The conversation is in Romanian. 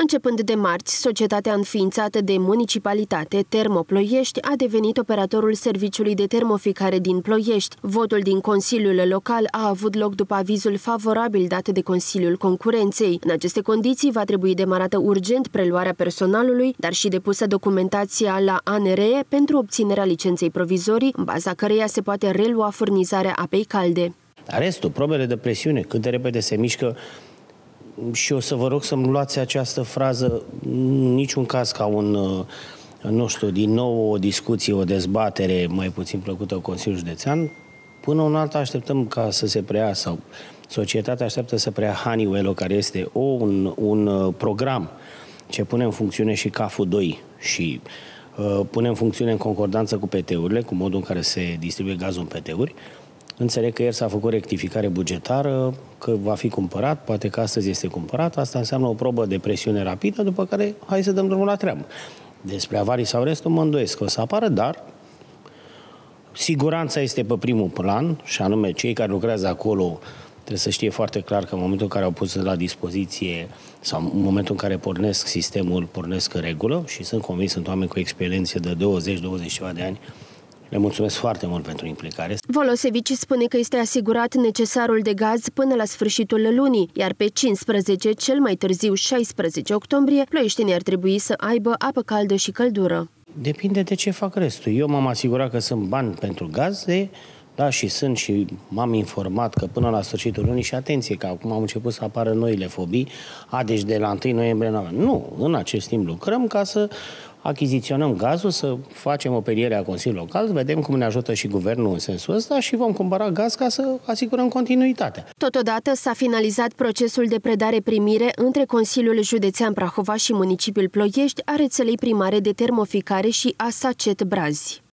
Începând de marți, societatea înființată de municipalitate Termoploiești a devenit operatorul serviciului de termoficare din Ploiești. Votul din Consiliul Local a avut loc după avizul favorabil dat de Consiliul Concurenței. În aceste condiții va trebui demarată urgent preluarea personalului, dar și depusă documentația la ANRE pentru obținerea licenței provizorii, în baza căreia se poate relua furnizarea apei calde. Restul, probele de presiune, cât de repede se mișcă. Și o să vă rog să-mi luați această frază, în niciun caz ca nu știu, din nou o discuție, o dezbatere mai puțin plăcută cu Consiliul Județean. Până un alta așteptăm ca să se preia, sau societatea așteaptă să preia Honeywell, care este un program ce pune în funcțiune și CAF-ul 2 și pune în funcțiune în concordanță cu PT-urile, cu modul în care se distribuie gazul în PT-uri. Înțeleg că ieri s-a făcut rectificare bugetară, că va fi cumpărat, poate că astăzi este cumpărat. Asta înseamnă o probă de presiune rapidă, după care hai să dăm drumul la treabă. Despre avarii sau restul mă îndoiesc că o să apară, dar siguranța este pe primul plan, și anume cei care lucrează acolo trebuie să știe foarte clar că în momentul în care au pus la dispoziție sau în momentul în care pornesc sistemul, pornesc în regulă, și sunt convins, sunt oameni cu experiență de 20 ceva de ani. Le mulțumesc foarte mult pentru implicare. Volosevici spune că este asigurat necesarul de gaz până la sfârșitul lunii, iar pe 15, cel mai târziu 16 octombrie, ploieștenii ar trebui să aibă apă caldă și căldură. Depinde de ce fac restul. Eu m-am asigurat că sunt bani pentru gaze, da, și m-am informat că până la sfârșitul lunii, și atenție că acum am început să apară noile fobii, deci de la 1 noiembrie nu, în acest timp lucrăm ca să achiziționăm gazul, să facem o periere a Consiliului Local, vedem cum ne ajută și guvernul în sensul ăsta și vom cumpăra gaz ca să asigurăm continuitatea. Totodată s-a finalizat procesul de predare-primire între Consiliul Județean Prahova și Municipiul Ploiești a rețelei primare de termoficare și a SACET Brazi.